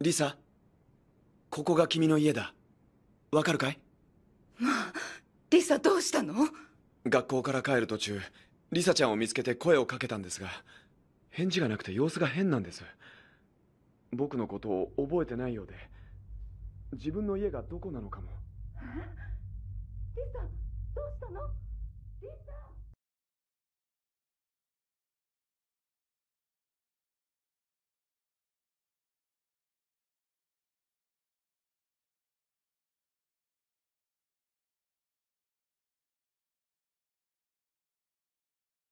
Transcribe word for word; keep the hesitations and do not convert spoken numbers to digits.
リサ、ここが君の家だ。わかるかい？ まあ、リサどうしたの？ 学校から帰る途中、リサちゃんを見つけて声をかけたんですが、返事がなくて様子が変なんです。僕のことを覚えてないようで、自分の家がどこなのかも。 え？リサ、どうしたの？